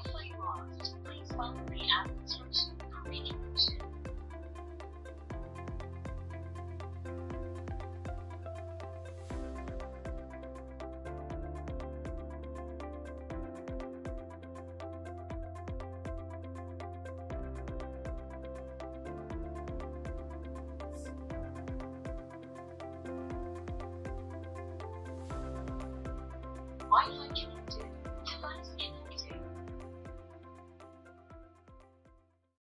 Wi-Fi lost. Please follow the app instructions for reconnection. Wi-Fi